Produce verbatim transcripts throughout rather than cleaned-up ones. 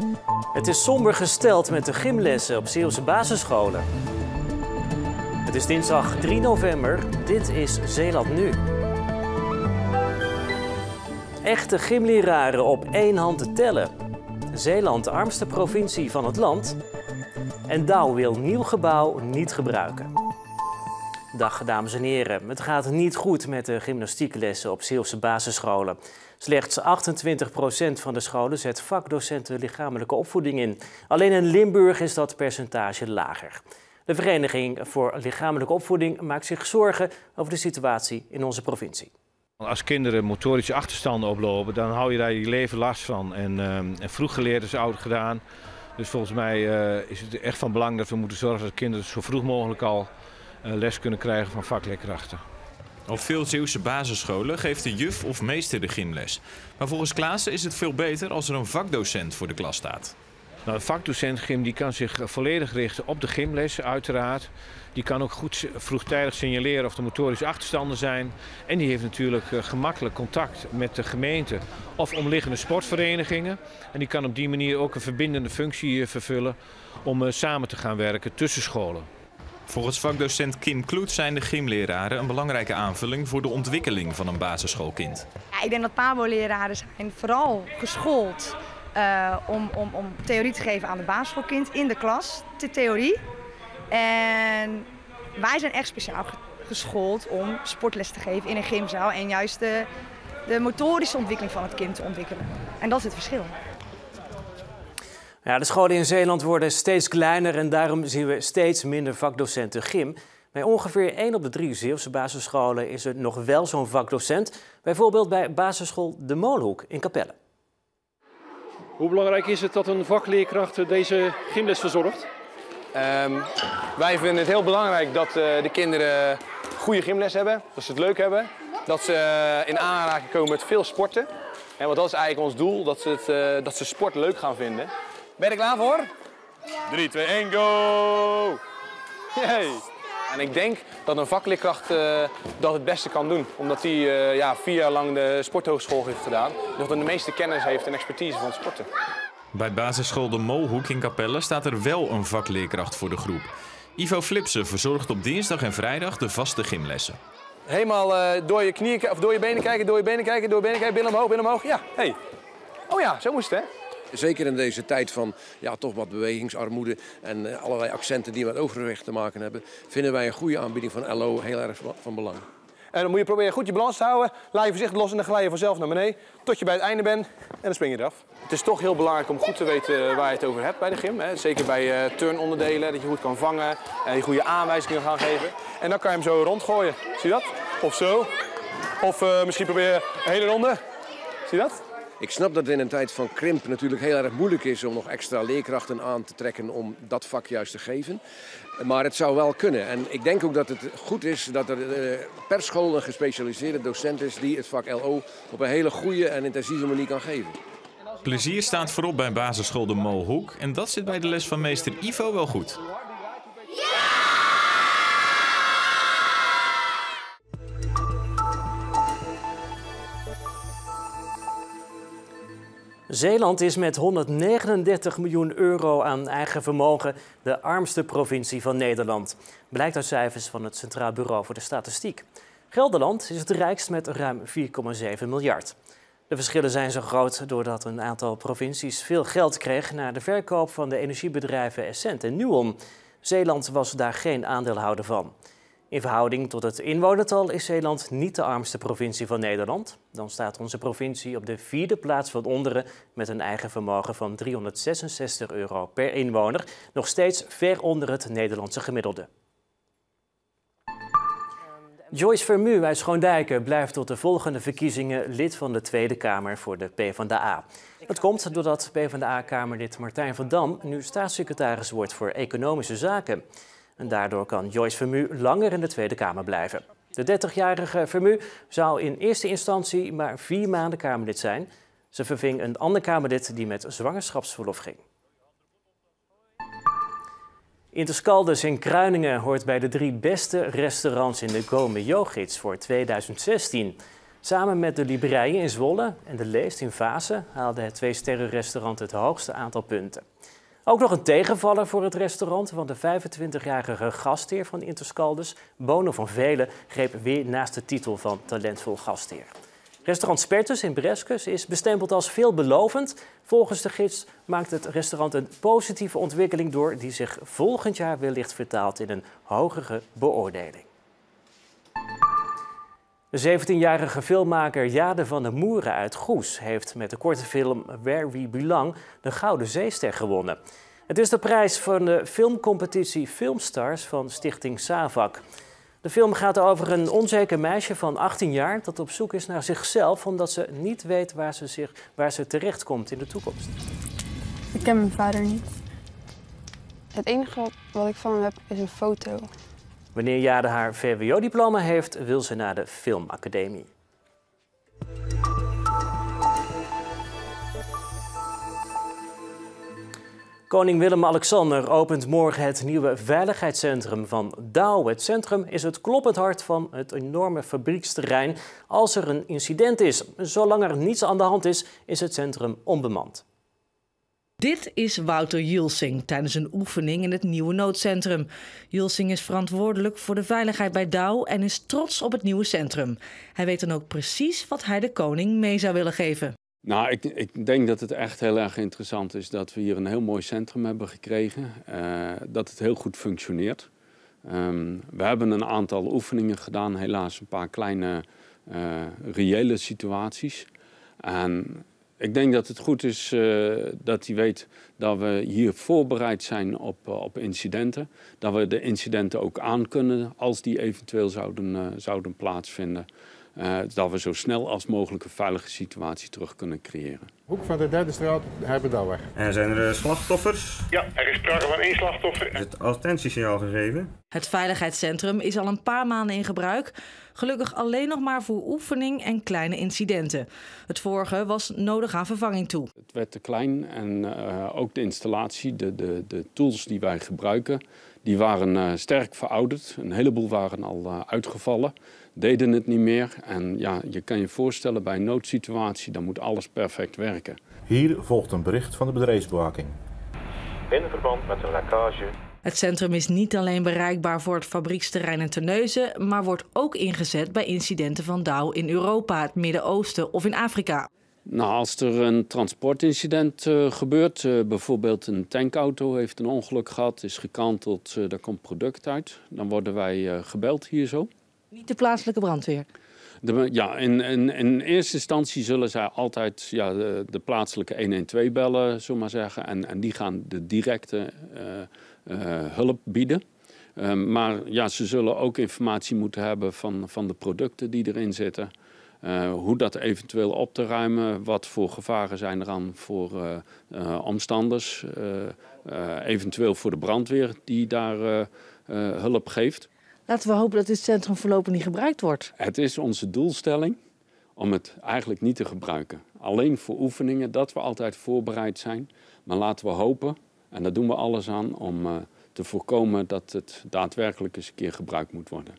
Het is somber gesteld met de gymlessen op Zeeuwse basisscholen. Het is dinsdag drie november. Dit is Zeeland Nu. Echte gymleraren op één hand te tellen. Zeeland, de armste provincie van het land. En Douw wil nieuw gebouw niet gebruiken. Dag dames en heren. Het gaat niet goed met de gymnastieklessen op Zeeuwse basisscholen. Slechts achtentwintig procent van de scholen zet vakdocenten lichamelijke opvoeding in. Alleen in Limburg is dat percentage lager. De Vereniging voor Lichamelijke Opvoeding maakt zich zorgen over de situatie in onze provincie. Als kinderen motorische achterstanden oplopen, dan hou je daar je leven last van. En, uh, en vroeg geleerd is oud gedaan. Dus volgens mij uh, is het echt van belang dat we moeten zorgen dat kinderen zo vroeg mogelijk al uh, les kunnen krijgen van vakleerkrachten. Op veel Zeeuwse basisscholen geeft de juf of meester de gymles. Maar volgens Klaassen is het veel beter als er een vakdocent voor de klas staat. Nou, de vakdocent gym die kan zich volledig richten op de gymles, uiteraard. Die kan ook goed vroegtijdig signaleren of er motorische achterstanden zijn. En die heeft natuurlijk uh, gemakkelijk contact met de gemeente of omliggende sportverenigingen. En die kan op die manier ook een verbindende functie uh, vervullen om uh, samen te gaan werken tussen scholen. Volgens vakdocent Kim Kloet zijn de gymleraren een belangrijke aanvulling voor de ontwikkeling van een basisschoolkind. Ja, ik denk dat PABO-leraren zijn vooral geschoold uh, om, om, om theorie te geven aan de basisschoolkind in de klas, de theorie. En wij zijn echt speciaal geschoold om sportles te geven in een gymzaal en juist de, de motorische ontwikkeling van het kind te ontwikkelen. En dat is het verschil. Ja, de scholen in Zeeland worden steeds kleiner en daarom zien we steeds minder vakdocenten gym. Bij ongeveer één op de drie Zeeuwse basisscholen is er nog wel zo'n vakdocent. Bijvoorbeeld bij basisschool De Molenhoek in Capelle. Hoe belangrijk is het dat een vakleerkracht deze gymles verzorgt? Um, wij vinden het heel belangrijk dat uh, de kinderen goede gymles hebben, dat ze het leuk hebben. Dat ze uh, in aanraking komen met veel sporten. En want dat is eigenlijk ons doel, dat ze, het, uh, dat ze sport leuk gaan vinden. Ben je er klaar voor? drie, twee, één, go! Hey. En ik denk dat een vakleerkracht uh, dat het beste kan doen. Omdat hij uh, ja, vier jaar lang de sporthogeschool heeft gedaan. Dat hij de meeste kennis heeft en expertise van het sporten. Bij basisschool De Molenhoek in Capelle staat er wel een vakleerkracht voor de groep. Ivo Flipsen verzorgt op dinsdag en vrijdag de vaste gymlessen. Helemaal uh, door je knieën of door je benen kijken, door je benen kijken, door je benen kijken, billen omhoog, billen omhoog. Ja, hey. Oh ja, zo moest het, hè? Zeker in deze tijd van ja, toch wat bewegingsarmoede en uh, allerlei accenten die met overgewicht te maken hebben, vinden wij een goede aanbieding van L O heel erg van belang. En dan moet je proberen goed je balans te houden, laat je voorzichtig los en dan glij je vanzelf naar beneden tot je bij het einde bent en dan spring je eraf. Het is toch heel belangrijk om goed te weten waar je het over hebt bij de gym. Hè. Zeker bij uh, turnonderdelen, dat je goed kan vangen en je goede aanwijzingen gaan geven. En dan kan je hem zo rondgooien. Zie je dat? Of zo. Of uh, misschien proberen een hele ronde. Zie je dat? Ik snap dat het in een tijd van krimp natuurlijk heel erg moeilijk is om nog extra leerkrachten aan te trekken om dat vak juist te geven. Maar het zou wel kunnen. En ik denk ook dat het goed is dat er per school een gespecialiseerde docent is die het vak L O op een hele goede en intensieve manier kan geven. Plezier staat voorop bij basisschool De Molenhoek en dat zit bij de les van meester Ivo wel goed. Zeeland is met honderdnegenendertig miljoen euro aan eigen vermogen de armste provincie van Nederland. Blijkt uit cijfers van het Centraal Bureau voor de Statistiek. Gelderland is het rijkst met ruim vier komma zeven miljard. De verschillen zijn zo groot doordat een aantal provincies veel geld kreeg na de verkoop van de energiebedrijven Essent en Nuon. Zeeland was daar geen aandeelhouder van. In verhouding tot het inwonertal is Zeeland niet de armste provincie van Nederland. Dan staat onze provincie op de vierde plaats van onderen met een eigen vermogen van driehonderdzesenzestig euro per inwoner. Nog steeds ver onder het Nederlandse gemiddelde. Joyce Vermu uit Schoondijken blijft tot de volgende verkiezingen lid van de Tweede Kamer voor de PvdA. Dat komt doordat PvdA-kamerlid Martijn van Dam nu staatssecretaris wordt voor Economische Zaken. En daardoor kan Joyce Vermu langer in de Tweede Kamer blijven. De dertigjarige Vermu zou in eerste instantie maar vier maanden Kamerlid zijn. Ze verving een ander Kamerlid die met zwangerschapsverlof ging. Interscaldes in Kruiningen hoort bij de drie beste restaurants in de Go Mio-gids voor tweeduizend zestien. Samen met de Libreien in Zwolle en de Leest in Vaassen haalde het twee-sterren-restaurant het hoogste aantal punten. Ook nog een tegenvaller voor het restaurant, want de vijfentwintigjarige gastheer van Interscaldus, Bono van Velen, greep weer naast de titel van talentvol gastheer. Restaurant Spertus in Breskus is bestempeld als veelbelovend. Volgens de gids maakt het restaurant een positieve ontwikkeling door die zich volgend jaar wellicht vertaalt in een hogere beoordeling. De zeventienjarige filmmaker Jade van der Moeren uit Goes heeft met de korte film Where We Belong de Gouden Zeester gewonnen. Het is de prijs van de filmcompetitie Filmstars van Stichting SAVAK. De film gaat over een onzeker meisje van achttien jaar dat op zoek is naar zichzelf omdat ze niet weet waar ze, zich, waar ze terechtkomt in de toekomst. Ik ken mijn vader niet. Het enige wat ik van hem heb is een foto. Wanneer Jade haar V W O-diploma heeft, wil ze naar de Filmacademie. Koning Willem-Alexander opent morgen het nieuwe veiligheidscentrum van Douw. Het centrum is het kloppend hart van het enorme fabrieksterrein als er een incident is. Zolang er niets aan de hand is, is het centrum onbemand. Dit is Wouter Julsing tijdens een oefening in het nieuwe noodcentrum. Julsing is verantwoordelijk voor de veiligheid bij Douw en is trots op het nieuwe centrum. Hij weet dan ook precies wat hij de koning mee zou willen geven. Nou, ik, ik denk dat het echt heel erg interessant is dat we hier een heel mooi centrum hebben gekregen. Uh, dat het heel goed functioneert. Um, we hebben een aantal oefeningen gedaan, helaas een paar kleine uh, reële situaties. En ik denk dat het goed is uh, dat hij weet dat we hier voorbereid zijn op, uh, op incidenten. Dat we de incidenten ook aan kunnen als die eventueel zouden, uh, zouden plaatsvinden. Uh, dat we zo snel als mogelijk een veilige situatie terug kunnen creëren. Hoek van de derde straat, Heibendouwer. En zijn er slachtoffers? Ja, er is sprake van één slachtoffer. Is het attentiesignaal gegeven? Het veiligheidscentrum is al een paar maanden in gebruik. Gelukkig alleen nog maar voor oefening en kleine incidenten. Het vorige was nodig aan vervanging toe. Het werd te klein en uh, ook de installatie, de, de, de tools die wij gebruiken, die waren uh, sterk verouderd. Een heleboel waren al uh, uitgevallen, deden het niet meer. En ja, je kan je voorstellen bij een noodsituatie, dan moet alles perfect werken. Hier volgt een bericht van de bedrijfsbewaking. In verband met een lekkage. Het centrum is niet alleen bereikbaar voor het fabrieksterrein in Terneuzen, maar wordt ook ingezet bij incidenten van Douw in Europa, het Midden-Oosten of in Afrika. Nou, als er een transportincident uh, gebeurt, uh, bijvoorbeeld een tankauto heeft een ongeluk gehad, is gekanteld, uh, daar komt product uit, dan worden wij uh, gebeld hier zo. Niet de plaatselijke brandweer? De, ja, in, in, in eerste instantie zullen zij altijd ja, de, de plaatselijke honderdtwaalf bellen, zullen maar zeggen, en, en die gaan de directe uh, uh, hulp bieden. Uh, maar ja, ze zullen ook informatie moeten hebben van, van de producten die erin zitten. Uh, hoe dat eventueel op te ruimen, wat voor gevaren zijn er aan voor uh, uh, omstanders. Uh, uh, eventueel voor de brandweer die daar uh, uh, hulp geeft. Laten we hopen dat dit centrum voorlopig niet gebruikt wordt. Het is onze doelstelling om het eigenlijk niet te gebruiken. Alleen voor oefeningen, dat we altijd voorbereid zijn. Maar laten we hopen, en daar doen we alles aan, om uh, te voorkomen dat het daadwerkelijk eens een keer gebruikt moet worden.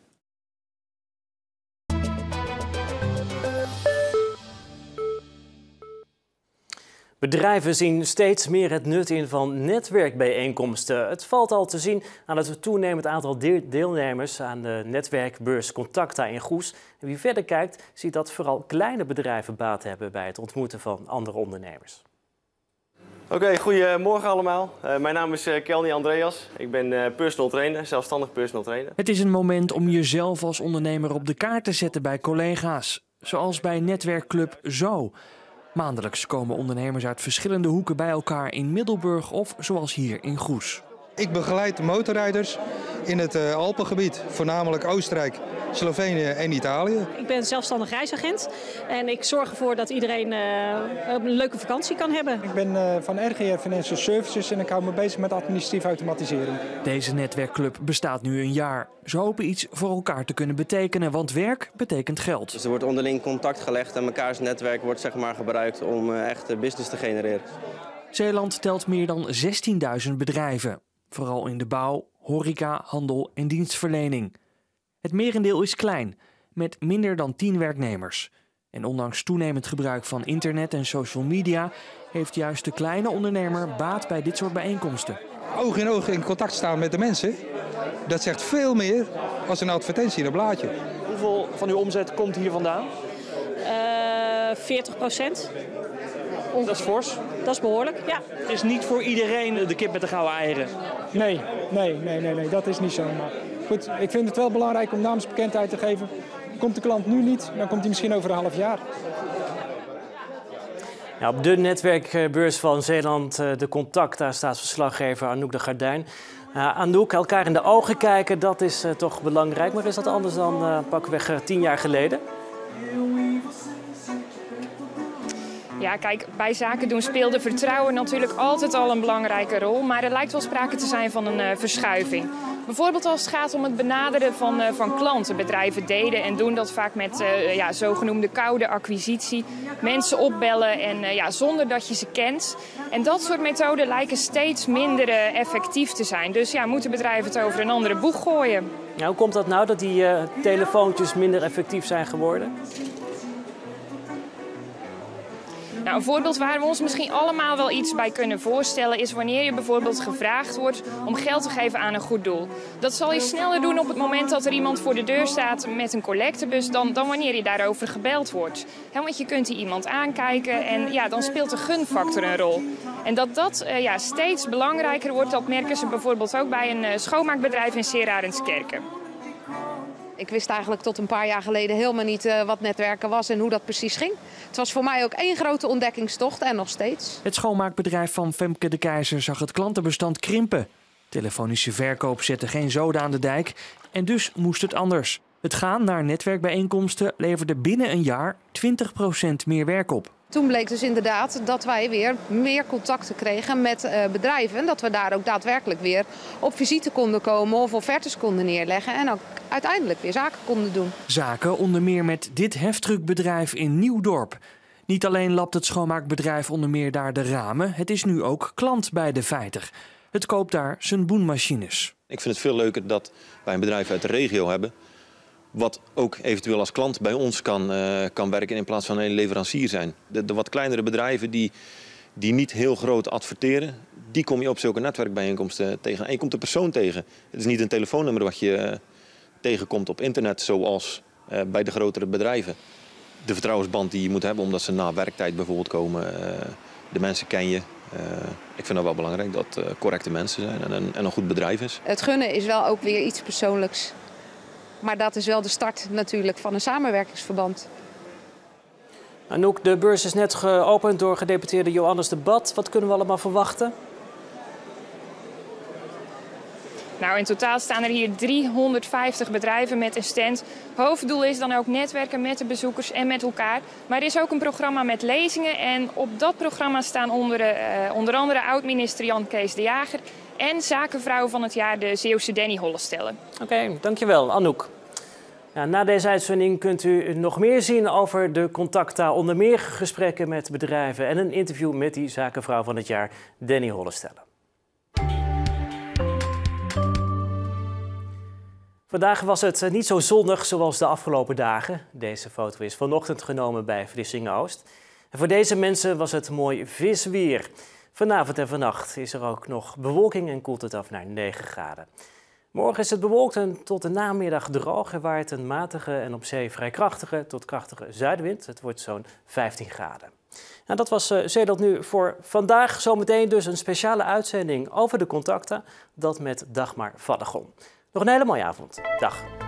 Bedrijven zien steeds meer het nut in van netwerkbijeenkomsten. Het valt al te zien aan het toenemend aantal deelnemers aan de netwerkbeurs Contacta in Goes. En wie verder kijkt, ziet dat vooral kleine bedrijven baat hebben bij het ontmoeten van andere ondernemers. Oké, okay, goedemorgen allemaal. Uh, mijn naam is uh, Kelny Andreas. Ik ben uh, personal trainer, zelfstandig personal trainer. Het is een moment om jezelf als ondernemer op de kaart te zetten bij collega's. Zoals bij netwerkclub Zo. Maandelijks komen ondernemers uit verschillende hoeken bij elkaar in Middelburg of zoals hier in Goes. Ik begeleid motorrijders in het uh, Alpengebied, voornamelijk Oostenrijk, Slovenië en Italië. Ik ben zelfstandig reisagent en ik zorg ervoor dat iedereen uh, een leuke vakantie kan hebben. Ik ben uh, van R G R Financial Services en ik hou me bezig met administratieve automatisering. Deze netwerkclub bestaat nu een jaar. Ze hopen iets voor elkaar te kunnen betekenen, want werk betekent geld. Dus er wordt onderling contact gelegd en mekaars netwerk wordt zeg maar gebruikt om uh, echt business te genereren. Zeeland telt meer dan zestienduizend bedrijven. Vooral in de bouw, horeca, handel en dienstverlening. Het merendeel is klein, met minder dan tien werknemers. En ondanks toenemend gebruik van internet en social media heeft juist de kleine ondernemer baat bij dit soort bijeenkomsten. Oog in oog in contact staan met de mensen, dat zegt veel meer als een advertentie in een blaadje. Hoeveel van uw omzet komt hier vandaan? Uh, veertig procent. Dat is fors. Dat is behoorlijk, ja. Het is niet voor iedereen de kip met de gouden eieren. Nee, nee, nee, nee, nee, dat is niet zo. Maar goed, ik vind het wel belangrijk om naamsbekendheid te geven. Komt de klant nu niet, dan komt hij misschien over een half jaar. Ja, op de netwerkbeurs van Zeeland de Contact, daar staat verslaggever Anouk de Gardijn. Uh, Anouk, elkaar in de ogen kijken, dat is uh, toch belangrijk. Maar is dat anders dan uh, pakweg uh, tien jaar geleden? Ja, kijk, bij zaken doen speelde vertrouwen natuurlijk altijd al een belangrijke rol. Maar er lijkt wel sprake te zijn van een uh, verschuiving. Bijvoorbeeld als het gaat om het benaderen van, uh, van klanten. Bedrijven deden en doen dat vaak met uh, ja, zogenoemde koude acquisitie. Mensen opbellen en uh, ja, zonder dat je ze kent. En dat soort methoden lijken steeds minder uh, effectief te zijn. Dus ja, moeten bedrijven het over een andere boeg gooien. Ja, hoe komt dat nou dat die uh, telefoontjes minder effectief zijn geworden? Nou, een voorbeeld waar we ons misschien allemaal wel iets bij kunnen voorstellen is wanneer je bijvoorbeeld gevraagd wordt om geld te geven aan een goed doel. Dat zal je sneller doen op het moment dat er iemand voor de deur staat met een collectebus dan, dan wanneer je daarover gebeld wordt. He, want je kunt die iemand aankijken en ja, dan speelt de gunfactor een rol. En dat dat uh, ja, steeds belangrijker wordt, dat merken ze bijvoorbeeld ook bij een uh, schoonmaakbedrijf in Sint-Arenskerke. Ik wist eigenlijk tot een paar jaar geleden helemaal niet uh, wat netwerken was en hoe dat precies ging. Het was voor mij ook één grote ontdekkingstocht en nog steeds. Het schoonmaakbedrijf van Femke de Keizer zag het klantenbestand krimpen. Telefonische verkoop zette geen zoden aan de dijk en dus moest het anders. Het gaan naar netwerkbijeenkomsten leverde binnen een jaar twintig procent meer werk op. Toen bleek dus inderdaad dat wij weer meer contacten kregen met uh, bedrijven. En dat we daar ook daadwerkelijk weer op visite konden komen of offertes konden neerleggen. En ook uiteindelijk weer zaken konden doen. Zaken onder meer met dit heftruckbedrijf in Nieuwdorp. Niet alleen lapt het schoonmaakbedrijf onder meer daar de ramen. Het is nu ook klant bij de Vijter. Het koopt daar zijn boenmachines. Ik vind het veel leuker dat wij een bedrijf uit de regio hebben. Wat ook eventueel als klant bij ons kan, uh, kan werken in plaats van een leverancier zijn. De, de wat kleinere bedrijven die, die niet heel groot adverteren, die kom je op zulke netwerkbijeenkomsten tegen. En je komt de persoon tegen. Het is niet een telefoonnummer wat je uh, tegenkomt op internet zoals uh, bij de grotere bedrijven. De vertrouwensband die je moet hebben omdat ze na werktijd bijvoorbeeld komen. Uh, de mensen ken je. Uh, ik vind dat wel belangrijk dat uh, correcte mensen zijn en een, en een goed bedrijf is. Het gunnen is wel ook weer iets persoonlijks. Maar dat is wel de start natuurlijk van een samenwerkingsverband. Anouk, de beurs is net geopend door gedeputeerde Johannes de Bat. Wat kunnen we allemaal verwachten? Nou, in totaal staan er hier driehonderdvijftig bedrijven met een stand. Hoofddoel is dan ook netwerken met de bezoekers en met elkaar. Maar er is ook een programma met lezingen. En op dat programma staan onder, uh, onder andere oud-minister Jan Kees de Jager en zakenvrouw van het jaar de Zeeuwse Danny Hollestelle. Oké, okay, dankjewel Anouk. Ja, na deze uitzending kunt u nog meer zien over de Contacta. Onder meer gesprekken met bedrijven en een interview met die zakenvrouw van het jaar, Danny Hollestelle. Vandaag was het niet zo zonnig zoals de afgelopen dagen. Deze foto is vanochtend genomen bij Vlissingen-Oost. En voor deze mensen was het mooi visweer. Vanavond en vannacht is er ook nog bewolking en koelt het af naar negen graden. Morgen is het bewolkt en tot de namiddag droog. Er waait een matige en op zee vrij krachtige tot krachtige zuidwind. Het wordt zo'n vijftien graden. Nou, dat was uh, Zeeland Nu voor vandaag. Zometeen dus een speciale uitzending over de Contacta. Dat met Dagmar Vaddegon. Nog een hele mooie avond. Dag.